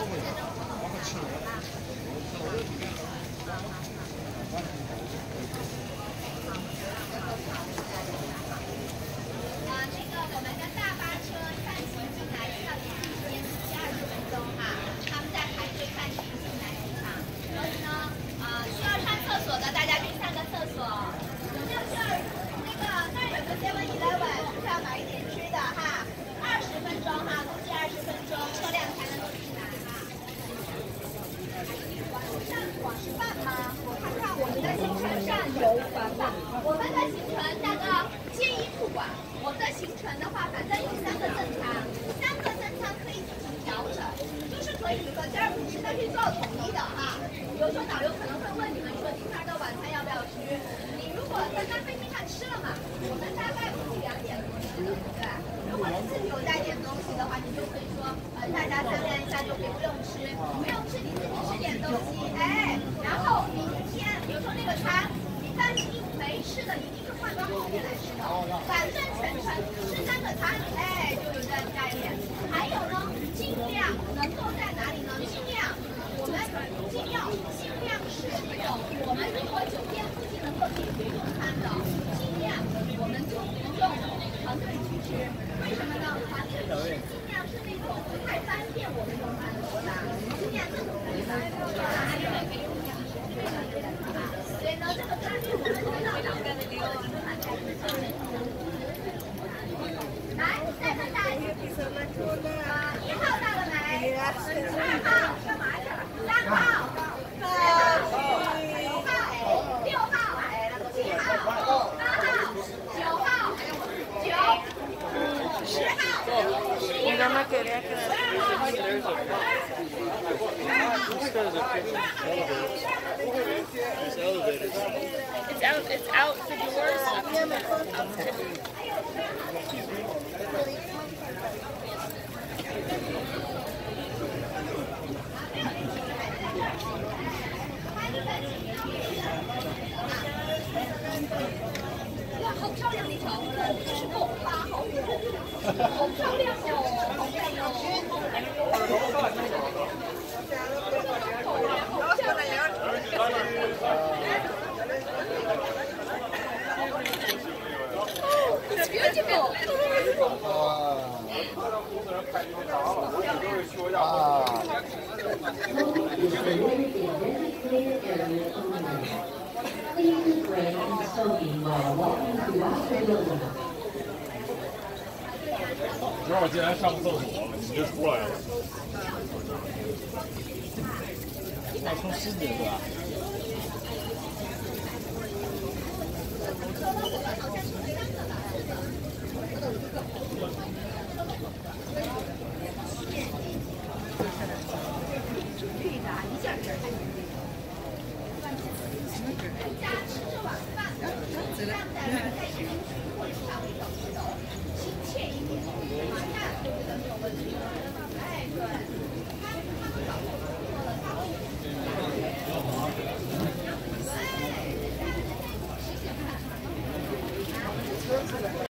我们的大巴车暂行进来需要点时间20分钟哈，他们在排队暂行进来机场，所以呢，需要上厕所的大家可以上个厕所。有没有需要那个那儿有个 7-Eleven 需要买一点吃的哈，20分钟哈，估计20分钟车辆才能够进来哈。网是饭吗？我看看我们的行程上有饭。我们的行程那个建议不管。我们的行程的话，反正有3个正餐，3个正餐可以进行调整，就是可以，比如说今儿午吃的可以做统一的哈。比如说导游可能会问你们说今天的晚餐要不要吃？你如果在飞机上吃了嘛，我们大概估计2点多吃的，对不对？如果你自己有带点东西的话，你就可以说大家商量一下就可以不用吃，不用吃你自己吃点东西，哎，然后明天比如说那个餐，但是你没吃的一定是换到后面来吃的，反正全程吃3个餐，哎，就有这个概念。还有呢，尽量能够在哪里呢？我们尽量是那种我们如果酒店附近能够解决用餐的，尽量我们就不用团队去吃。为什么呢？团队吃尽量是那种不太方便我们用餐的国家，尽量这种可以方便。所以呢，这个餐具我们知道的。来，再看大一1号到了没？2号干嘛去了？3号、4号、5号、6号、7号、8号、9号、9、10号、11号、 It's out the doors. 哇，好漂亮的一条花，好漂亮哦，好漂亮 Please refrain from smoking while walking throughout the building. 正好进来上个厕所，你就出来了。 带出狮子是吧？ 家吃着晚饭，这样在或者稍微小吃的亲切一点，那我觉得没有问题。哎，对。